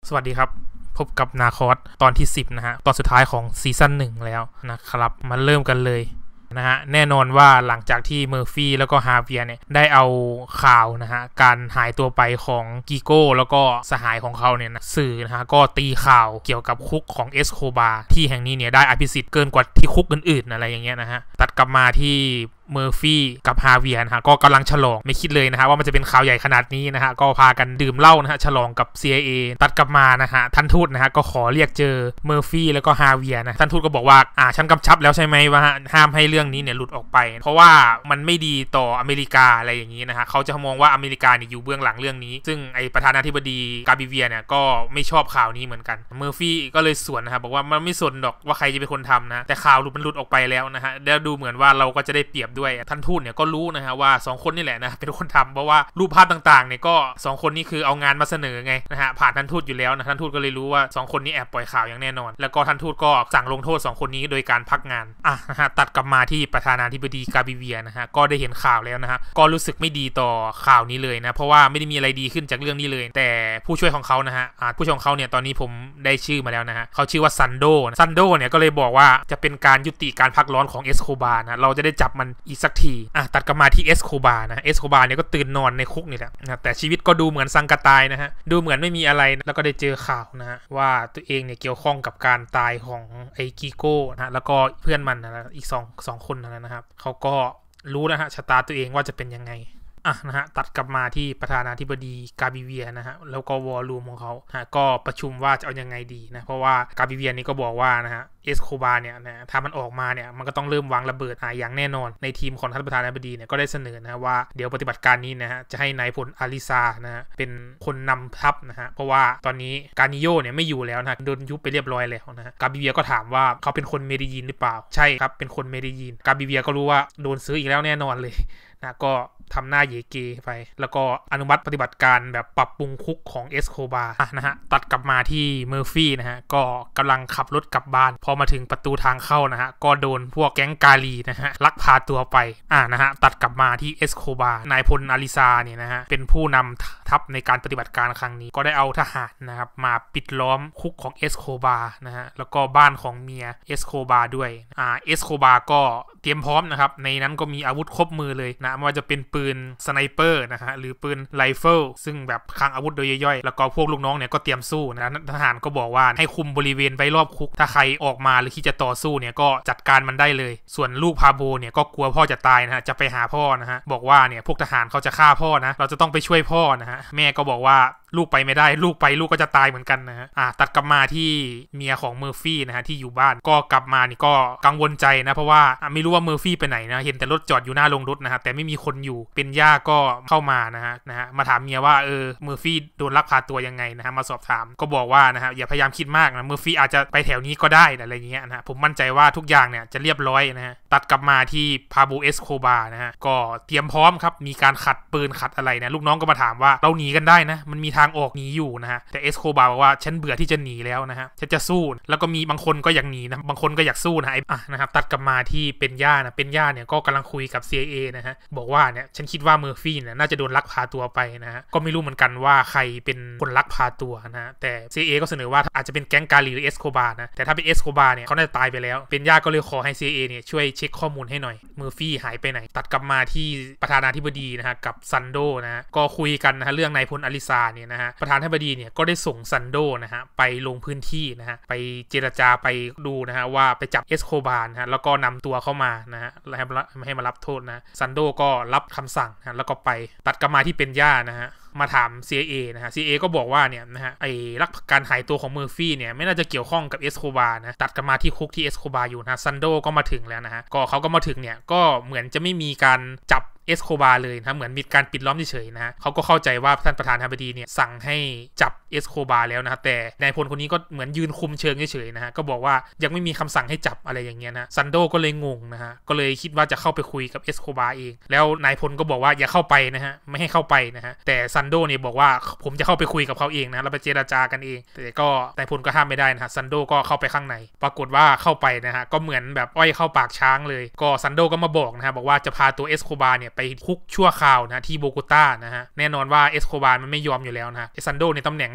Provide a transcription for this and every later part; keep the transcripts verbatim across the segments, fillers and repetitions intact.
สวัสดีครับพบกับนาคอสตอนที่สิบนะฮะตอนสุดท้ายของซีซั่นหนึ่งแล้วนะครับมาเริ่มกันเลยนะฮะแน่นอนว่าหลังจากที่เมอร์ฟี่แล้วก็ฮาเวียเนี่ยได้เอาข่าวนะฮะการหายตัวไปของกิโก้แล้วก็สหายของเขาเนี่ยนะสื่อนะฮะก็ตีข่าวเกี่ยวกับคุกของเอสโคบาร์ที่แห่งนี้เนี่ยได้อภิสิทธิ์เกินกว่าที่คุกอื่นๆอะไรอย่างเงี้ยนะฮะตัดกลับมาที่เมอร์ฟี่กับฮาเวียนะฮะก็กำลังฉลองไม่คิดเลยนะฮะว่ามันจะเป็นข่าวใหญ่ขนาดนี้นะฮะก็พากันดื่มเหล้านะฮะฉลองกับ ซี ไอ เอ ตัดกลับมานะฮะท่านทูตนะฮะก็ขอเรียกเจอเมอร์ฟี่แล้วก็ฮาเวียนะท่านทูตก็บอกว่าอ่าฉันกำชับแล้วใช่ไหมว่าห้ามให้เรื่องนี้เนี่ยหลุดออกไปเพราะว่ามันไม่ดีต่ออเมริกาอะไรอย่างนี้นะฮะเขาจะมองว่าอเมริกาเนี่ยอยู่เบื้องหลังเรื่องนี้ซึ่งไอประธานาธิบดีกาบิเวียเนี่ยก็ไม่ชอบข่าวนี้เหมือนกันเมอร์ฟี่ก็เลยสวนนะครับบอกว่ามันไม่สนหรอกว่าใครจะเป็นคนทำนะแต่ข่าวหลุดมันหลุดออกไปแล้วนะฮะแล้วดูเหมือนว่าเราก็จะได้เปรียบด้วยท่านทูตเนี่ยก็รู้นะฮะว่าสองคนนี่แหละนะเป็นคนทำเพราะว่ารูปภาพต่างๆเนี่ยก็สองคนนี้คือเอางานมาเสนอไงนะฮะผ่านท่านทูตอยู่แล้วนะท่านทูตก็เลยรู้ว่าสองคนนี้แอบปล่อยข่าวอย่างแน่นอนแล้วก็ท่านทูตก็สั่งลงโทษสองคนนี้โดยการพักงานอ่ะนะฮะตัดกลับมาที่ประธานาธิบดีกาบิเวียนะฮะก็ได้เห็นข่าวแล้วนะฮะก็รู้สึกไม่ดีต่อข่าวนี้เลยนะเพราะว่าไม่ได้มีอะไรดีขึ้นจากเรื่องนี้เลยแต่ผู้ช่วยของเขานะฮะอ่าผู้ช่วยของเขาเนี่ยตอนนี้ผมได้ชื่อมาแล้วนะฮะเขาชื่อว่าซันโดซันโดเนี่ยก็เลยบอกว่าจะเป็นการยุติการพักร้อนของเอสโคบาร์นะเราจะได้จับมันอีกสักทีอ่ะตัดกลับมาที่เอสโคบาร์นะเอสโคบาร์เนี่ยก็ตื่นนอนในคุกนี่แหละนะแต่ชีวิตก็ดูเหมือนสังกะตายนะฮะดูเหมือนไม่มีอะไรแล้วก็ได้เจอข่าวนะฮะว่าตัวเองเนี่ยเกี่ยวข้องกับการตายของไอ้กิโก้นะแล้วก็เพื่อนมันนะอีกสองสองคนนะครับเขาก็รู้นะฮะชะตาตัวเองว่าจะเป็นยังไงอ่ะนะฮะตัดกลับมาที่ประธานาธิบดีกาบิเวียนะฮะแล้วก็วอลลุ่มของเขาฮะก็ประชุมว่าจะเอายังไงดีนะเพราะว่ากาบิเวียนี่ก็บอกว่านะฮะเอสโคบาร์เนี่ยนะถ้ามันออกมาเนี่ยมันก็ต้องเริ่มวางระเบิดอ่าอย่างแน่นอนในทีมของท่านประธานาธิบดีเนี่ยก็ได้เสนอนะว่าเดี๋ยวปฏิบัติการนี้นะฮะจะให้นายพลอาริซานะฮะเป็นคนนำทัพนะฮะเพราะว่าตอนนี้กานิโยเนี่ยไม่อยู่แล้วนะโดนยุบไปเรียบร้อยแล้วนะฮะกาบิเวียก็ถามว่าเขาเป็นคนเมดิยินหรือเปล่าใช่ครับเป็นคนเมดิยินกาบิเวียก็รู้ว่าโดนซื้ออีกแล้วแน่นอนเลยนะก็ทำหน้าเยเกไปแล้วก็อนุมัติปฏิบัติการแบบปรับปรุงคุกของเอสโคบาร์นะฮะตัดกลับมาที่เมอร์ฟี่นะฮะก็กำลังขับรถกลับบ้านพอมาถึงประตูทางเข้านะฮะก็โดนพวกแก๊งกาลีนะฮะลักพาตัวไปอ่านะฮะตัดกลับมาที่เอสโคบาร์นายพลอาริซาเนี่ยนะฮะเป็นผู้นำทัพในการปฏิบัติการครั้งนี้ก็ได้เอาทหารนะครับมาปิดล้อมคุกของเอสโคบาร์นะฮะแล้วก็บ้านของเมียเอสโคบาร์ด้วยอ่าเอสโคบาร์ก็เตรียมพร้อมนะครับในนั้นก็มีอาวุธครบมือเลยนะไม่ว่าจะเป็นปืนสไนเปอร์นะฮะหรือปืนไรเฟิลซึ่งแบบคลังอาวุธโดยย่อยๆแล้วก็พวกลูกน้องเนี่ยก็เตรียมสู้นะทหารก็บอกว่าให้คุมบริเวณไว้รอบคุกถ้าใครออกมาหรือที่จะต่อสู้เนี่ยก็จัดการมันได้เลยส่วนลูกพาโบเนี่ยก็กลัวพ่อจะตายนะฮะจะไปหาพ่อนะฮะบอกว่าเนี่ยพวกทหารเขาจะฆ่าพ่อนะเราจะต้องไปช่วยพ่อนะฮะแม่ก็บอกว่าลูกไปไม่ได้ลูกไปลูกก็จะตายเหมือนกันนะฮะอ่าตัดกลับมาที่เมียของเมอร์ฟี่นะฮะที่อยู่บ้านก็กลับมานี่ก็กังวลใจนะเพราะว่าไม่รู้ว่าเมอร์ฟี่ไปไหนนะเห็นแต่รถจอดอยู่หน้าโรงรถนะฮะแต่ไม่มีคนอยู่เป็นย่าก็เข้ามานะฮะนะฮะมาถามเมียว่าเออเมอร์ฟี่โดนลักพาตัวยังไงนะฮะมาสอบถามก็บอกว่านะฮะอย่าพยายามคิดมากนะเมอร์ฟี่อาจจะไปแถวนี้ก็ได้อะไรอย่างเงี้ยนะฮะผมมั่นใจว่าทุกอย่างเนี่ยจะเรียบร้อยนะฮะตัดกลับมาที่พาโบเอสโคบานะฮะก็เตรียมพร้อมครับมีการขัดปืนขัดอะไรนะลูกน้องก็มาถามว่าเราหนีกันได้นะมันมีทางออกหนีอยู่นะฮะแต่เอสโคบาบอกว่าฉันเบื่อที่จะหนีแล้วนะฮะฉันจะสู้แล้วก็มีบางคนก็อยากหนีนะบางคนก็อยากสู้นะอ่ะนะครับตัดกลับมาที่เป็นย่านะเป็นย่าเนี่ยก็กำลังคุยกับ ซี ไอ เอ นะฮะบอกว่าเนี่ยฉันคิดว่าเมอร์ฟี่เนี่ยน่าจะโดนลักพาตัวไปนะฮะก็ไม่รู้เหมือนกันว่าใครเป็นคนลักพาตัวนะฮะแต่ ซี ไอ เอ ก็เสนอว่าอาจจะเป็นแก๊งกาลีหรือเอสโคบานะแต่ถ้าเป็นเอสโคบาเนี่ยเขาน่าจะตายไปแล้วเป็นย่าก็เลยขอให้ ซี ไอ เอ เนี่ยช่วยเช็คข้อมูลให้หน่อยเมอร์ฟี่หายไปไหนตัดกลับมาที่ประธานาธิบดีนะฮะกับซันโดนะฮะก็คุยกันนะฮะเรื่องนายพลอาริซาเนี่ยนะฮะประธานาธิบดีเนี่ยก็ได้ส่งซันโดนะฮะไปลงพื้นที่นะฮะไปเจรจาไปดูนะฮะว่าไปจับเอสโคบาร์นะฮะแล้วก็นำตัวเข้ามานะฮะให้ให้มารับโทษนะซันโดก็รับคำสั่งนะแล้วก็ไปตัดกลับมาที่เป็นย่านะฮะมาถาม ซี ไอ เอ นะฮะ ซี ไอ เอ ก็บอกว่าเนี่ยนะฮะไอ้ลักการหายตัวของเมอร์ฟี่เนี่ยไม่น่าจะเกี่ยวข้องกับเอสโคบาร์นะตัดกันมาที่คุกที่เอสโคบาร์อยู่นะซันโดก็มาถึงแล้วนะฮะก็เขาก็มาถึงเนี่ยก็เหมือนจะไม่มีการจับเอสโคบาร์เลยนะเหมือนมีการปิดล้อมเฉยๆนะฮะเขาก็เข้าใจว่าท่านประธานาธิบดีเนี่ยสั่งให้จับเอสโคบาร์แล้วนะฮะแต่นายพลคนนี้ก็เหมือนยืนคุมเชิงเฉยๆนะฮะก็บอกว่ายังไม่มีคำสั่งให้จับอะไรอย่างเงี้ยนะซันโดก็เลยงงนะฮะก็เลยคิดว่าจะเข้าไปคุยกับเอสโคบาร์เองแล้วนายพลก็บอกว่าอย่าเข้าไปนะฮะไม่ให้เข้าไปนะฮะแต่ซันโดเนี่ยบอกว่าผมจะเข้าไปคุยกับเขาเองนะเราไปเจรจากันเองแต่ก็นายพลก็ห้ามไม่ได้นะฮะซันโดก็เข้าไปข้างในปรากฏว่าเข้าไปนะฮะก็เหมือนแบบอ้อยเข้าปากช้างเลยก็ซันโดก็มาบอกนะฮะบอกว่าจะพาตัวเอสโคบาร์เนี่ยไปคุกชั่วข่าวนะที่โบโกตานะฮะแน่นอนว่าเอสโคบาร์มันไม่ยอมอยู่แล้วนะซันโดในตำแหน่ง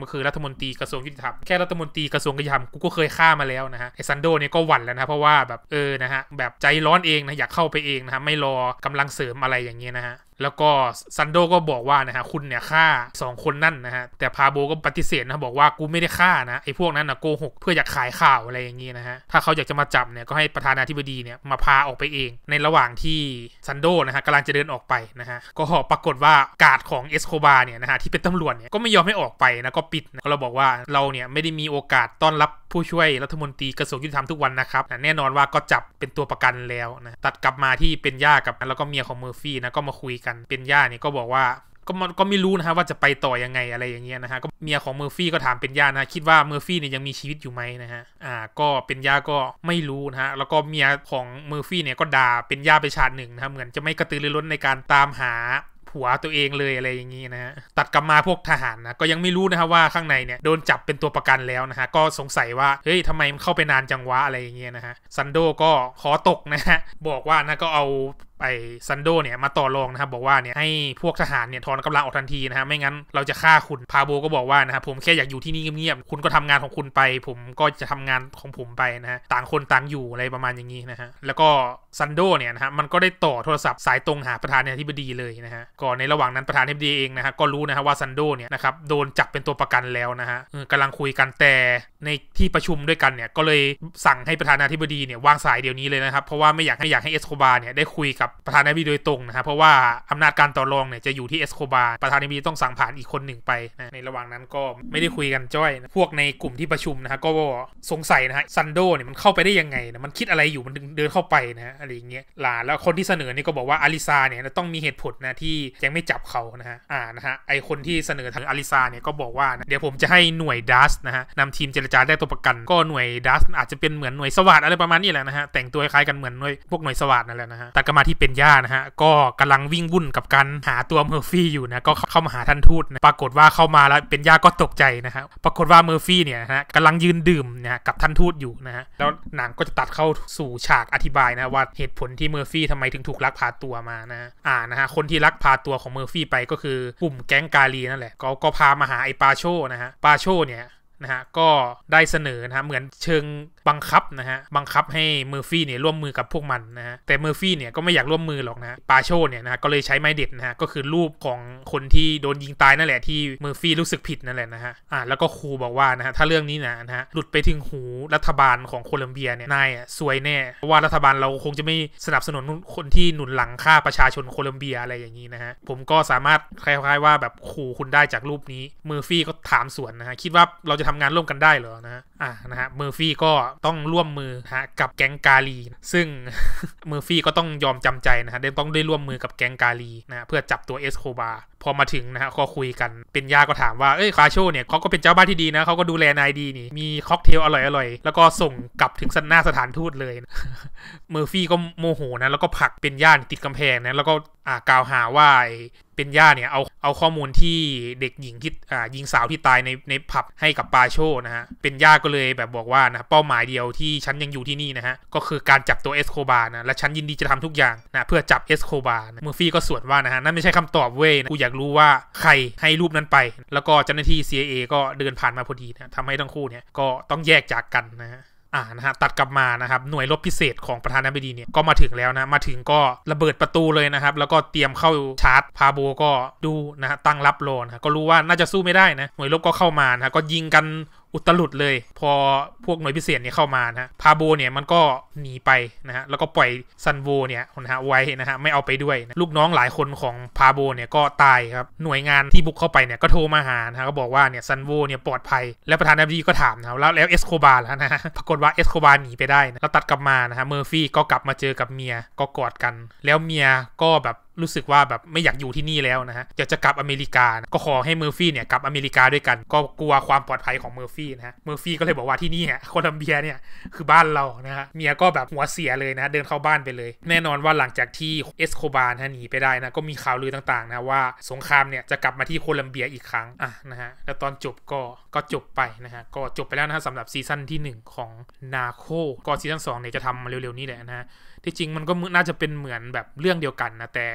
ก็คือรัฐมนตรีกระทรวงยุติธรรมแค่รัฐมนตรีกระทรวงยุติธรรมกูก็เคยฆ่ามาแล้วนะฮะไอ้ซันโดเนี่ยก็หวั่นแล้วนะเพราะว่าแบบเออนะฮะแบบใจร้อนเองนะอยากเข้าไปเองนะฮะไม่รอกำลังเสริมอะไรอย่างเงี้ยนะฮะแล้วก็ซันโดก็บอกว่านะฮะคุณเนี่ยฆ่าสองคนนั่นนะฮะแต่พาโบก็ปฏิเสธนะบอกว่ากูไม่ได้ฆ่านะไอ้พวกนั้นนะโกหกเพื่ออยากขายข่าวอะไรอย่างเงี้ยนะฮะถ้าเขาอยากจะมาจับเนี่ยก็ให้ประธานาธิบดีเนี่ยมาพาออกไปเองในระหว่างที่ซันโดนะฮะกำลังจะเดินออกไปนะฮะก็ปรากฏว่ากาดของเอสโคบาเนี่ยนะฮะที่เป็นตำรวจเนี่ยก็ไม่ยอมให้ออกไปนะก็ปิดนะเราบอกว่าเราเนี่ยไม่ได้มีโอกาสต้อนรับผู้ช่วยรัฐมนตรีกระทรวงยุติธรรมทุกวันนะครับแน่นอนว่าก็จับเป็นตัวประกันแล้วนะตัดกลับมาที่เป็นย่ากับแล้วก็เมียของเมอร์ฟี่นะก็มาคุยกันเป็นย่าเนี่ยก็บอกว่าก็ก็ไม่รู้นะฮะว่าจะไปต่อยังไงอะไรอย่างเงี้ยนะฮะก็เมียของเมอร์ฟี่ก็ถามเป็นย่านะคิดว่าเมอร์ฟี่เนี่ยยังมีชีวิตอยู่ไหมนะฮะอ่าก็เป็นย่าก็ไม่รู้นะฮะแล้วก็เมียของเมอร์ฟี่เนี่ยก็ด่าเป็นย่าไปฉาดหนึ่งนะเหมือนจะไม่กระตือรือร้นในการตามหาผัวตัวเองเลยอะไรอย่างงี้นะฮะตัดกลับมาพวกทหารนะก็ยังไม่รู้นะครับว่าข้างในเนี่ยโดนจับเป็นตัวประกันแล้วนะฮะก็สงสัยว่าเฮ้ยทำไมมันเข้าไปนานจังวะอะไรอย่างเงี้ยนะฮะซันโดก็ขอตกนะฮะบอกว่านะก็เอาไอ้ซันโดเนี่ยมาต่อรองนะครับบอกว่าเนี่ยให้พวกทหารเนี่ยถอนกำลังออกทันทีนะฮะไม่งั้นเราจะฆ่าคุณพาโบก็บอกว่านะครับผมแค่อยากอยู่ที่นี่เงียบๆคุณก็ทำงานของคุณไปผมก็จะทำงานของผมไปนะฮะต่างคนต่างอยู่อะไรประมาณอย่างนี้นะฮะแล้วก็ซันโดเนี่ยนะฮะมันก็ได้ต่อโทรศัพท์สายตรงหาประธานาธิบดีเลยนะฮะก่อนในระหว่างนั้นประธานาธิบดีเองนะฮะก็รู้นะฮะว่าซันโดเนี่ยนะครับโดนจับเป็นตัวประกันแล้วนะฮะกำลังคุยกันแต่ในที่ประชุมด้วยกันเนี่ยก็เลยสั่งให้ประธานาธิบดีเนี่ยวางสายเดี๋ยวนี้เลยนะครับเพราะว่าไม่อยากให้อยากให้เอสโคบาเนี่ยได้คุยกับประธานาธิบดีโดยตรงนะครับเพราะว่าอำนาจการต่อรองเนี่ยจะอยู่ที่เอสโคบาประธานาธิบดีต้องสั่งผ่านอีกคนหนึ่งไปนะในระหว่างนั้นก็ไม่ได้คุยกันจ้อยนะพวกในกลุ่มที่ประชุมนะฮะก็สงสัยนะฮะซันโดเนี่ยมันเข้าไปได้ยังไงนะมันคิดอะไรอยู่มันเดินเข้าไปนะอะไรอย่างเงี้ยล่ะแล้วคนที่เสนอนี่ก็บอกว่าอาริซาเนี่ยต้องมีเหตุผลนะที่ยังไม่จับเขานะฮะอ่านะฮะไอคนที่เสนอทางอาริซาเนี่ยก็บอกว่านะเดี๋ยวผมจะให้หน่วยดัสนะฮะนำทีมเจรจาได้ตัวประกันก็หน่วยดัสอาจจะเป็นเหมือนหน่วยสวัสดอะไรประมาณนี้แหละนะฮะแต่งตัวคล้ายกันเหมือนหน่วยพวกหน่วยสวัสดนั่นแหละนะฮะแต่ก็มาที่เป็นย่านะฮะก็กำลังวิ่งวุ่นกับการหาตัวเมอร์ฟี่อยู่นะก็เข้ามาหาท่านทูตนะปรากฏว่าเข้ามาแล้วเป็นย่าก็ตกใจนะฮะปรากฏว่าเมอร์ฟี่เนี่ยนะฮะกำลังยืนดื่มนะกับท่านทูตอยู่นะฮะแล้วหนังก็จะตัดเข้าสู่ฉากอธิบายนะว่าเหตุผลที่เมอร์ฟี่ทำไมถึงถูกลักพาตัวมานะอ่านะฮะคนที่ลักพาตัวของเมอร์ฟี่ไปก็คือกลุ่มแก๊งกาลีนั่นแหละก็ก็พามาหาไอ้ปาโชนะฮะปาโชเนี่ยนะฮะก็ได้เสนอนะฮะเหมือนเชิงบังคับนะฮะบังคับให้เมอร์ฟี่เนี่ยร่วมมือกับพวกมันนะฮะแต่เมอร์ฟี่เนี่ยก็ไม่อยากร่วมมือหรอกนะปาโชเนี่ยนะก็เลยใช้ไม้เด็ดนะฮะก็คือรูปของคนที่โดนยิงตายนั่นแหละที่เมอร์ฟี่รู้สึกผิดนั่นแหละนะฮะอ่าแล้วก็ครูบอกว่านะฮะถ้าเรื่องนี้นะนะฮะหลุดไปถึงหูรัฐบาลของโคลัมเบียเนี่ยนายอ่ะซวยแน่เพราะว่ารัฐบาลเราคงจะไม่สนับสนุนคนที่หนุนหลังฆ่าประชาชนโคลัมเบียอะไรอย่างนี้นะฮะผมก็สามารถคล้ายๆว่าแบบขู่คุณได้จากรูปนี้เมอร์ฟี่ก็ถามสวนนะฮะคิดว่าเราจะทำงานร่วมกันได้เหรอนะฮะอ่านะฮะเมอร์ฟี่ก็ต้องร่วมมือฮะกับแก๊งกาลีซึ่ง เมอร์ฟี่ก็ต้องยอมจำใจนะฮะได้ต้องได้ร่วมมือกับแก๊งกาลีนะเพื่อจับตัวเอสโคบาพอมาถึงนะฮะก็คุยกันเป็นย่าก็ถามว่าเอ้ยคาโชเนี่ยเขาก็เป็นเจ้าบ้านที่ดีนะเขาก็ดูแลนายดีนี่มีค็อกเทลอร่อยๆแล้วก็ส่งกลับถึงหน้าสถานทูตเลย เมอร์ฟี่ก็โมโหนะแล้วก็ผลักเป็นย่าติดกำแพงนะแล้วก็อ่ากล่าวหาว่าเป็นย่าเนี่ยเอาเอาข้อมูลที่เด็กหญิงที่อ่าหญิงสาวที่ตายในในผับให้กับปาโชนะฮะเป็นย่าก็เลยแบบบอกว่านะเป้าหมายเดียวที่ฉันยังอยู่ที่นี่นะฮะก็คือการจับตัวเอสโคบานะและฉันยินดีจะทำทุกอย่างนะเพื่อจับเอสโคบาเมอร์ฟี่ก็สวนว่านะฮะนั่นไม่ใช่คำตอบเว้ยกูอยากรู้ว่าใครให้รูปนั้นไปแล้วก็เจ้าหน้าที่ ซี ไอ เอ ก็เดินผ่านมาพอดีนะทำให้ทั้งคู่เนี่ยก็ต้องแยกจากกันนะฮะอ่านะฮะตัดกลับมานะครับหน่วยรบพิเศษของประธานาธิบดีเนี่ยก็มาถึงแล้วนะมาถึงก็ระเบิดประตูเลยนะครับแล้วก็เตรียมเข้าชาร์จพาโบก็ดูนะฮะตั้งรับรอนะก็รู้ว่าน่าจะสู้ไม่ได้นะหน่วยรบก็เข้ามานะก็ยิงกันอุตลุดเลยพอพวกหน่วยพิเศษเนี่ยเข้ามานะพาโบเนี่ยมันก็หนีไปนะฮะแล้วก็ปล่อยซันโวเนี่ยนะฮะไว้นะฮะไม่เอาไปด้วยนะลูกน้องหลายคนของพาโบเนี่ยก็ตายครับหน่วยงานที่บุกเข้าไปเนี่ยก็โทรมาหานะก็บอกว่าเนี่ยซันโวเนี่ยปลอดภัยแล้วประธานาธิบดีก็ถามนะแล้วแล้วเอสโคบาแล้วนะฮะปรากฏว่าเอสโคบาหนีไปได้นะแล้วตัดกลับมานะฮะเมอร์ฟี่ก็กลับมาเจอกับเมียก็กอดกันแล้วเมียก็แบบรู้สึกว่าแบบไม่อยากอยู่ที่นี่แล้วนะฮะอยากจะกลับอเมริกานะก็ขอให้เมอร์ฟี่เนี่ยกลับอเมริกาด้วยกันก็กลัวความปลอดภัยของเมอร์ฟี่นะฮะเมอร์ฟี่ก็เลยบอกว่าที่นี่ฮะโคลัมเบียเนี่ยคือบ้านเรานะฮะเมียก็แบบหัวเสียเลยนะเดินเข้าบ้านไปเลยแน่นอนว่าหลังจากที่เอสโคบาร์หนีไปได้นะก็มีข่าวลือต่างๆนะว่าสงครามเนี่ยจะกลับมาที่โคลัมเบียอีกครั้งอ่ะนะฮะแล้วตอนจบก็ก็จบไปนะฮะก็จบไปแล้วนะฮะสำหรับซีซั่นที่หนึ่งของนาโคก็ซีซั่นสองเนี่ยจะทำมาเร็วๆนี้แหละนะฮะที่จริงมันก็น่าจะเป็นเหมือนแบบเรื่องเดียวกันนะแต่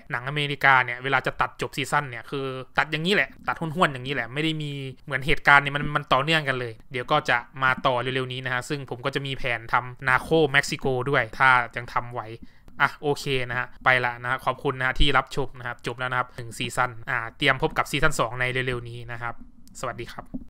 หนังอเมริกาเนี่ยเวลาจะตัดจบซีซั่นเนี่ยคือตัดอย่างนี้แหละตัดห้วนๆอย่างนี้แหละไม่ได้มีเหมือนเหตุการณ์เนี่ยมันมันต่อเนื่องกันเลยเดี๋ยวก็จะมาต่อเร็วๆนี้นะฮะซึ่งผมก็จะมีแผนทำนาโคเม็กซิโกด้วยถ้ายังทำไหวอ่ะโอเคนะฮะไปละนะขอบคุณนะที่รับชมนะครับจบแล้วนะครับหนึ่งซีซั่นอ่าเตรียมพบกับซีซั่นสองในเร็วๆนี้นะครับสวัสดีครับ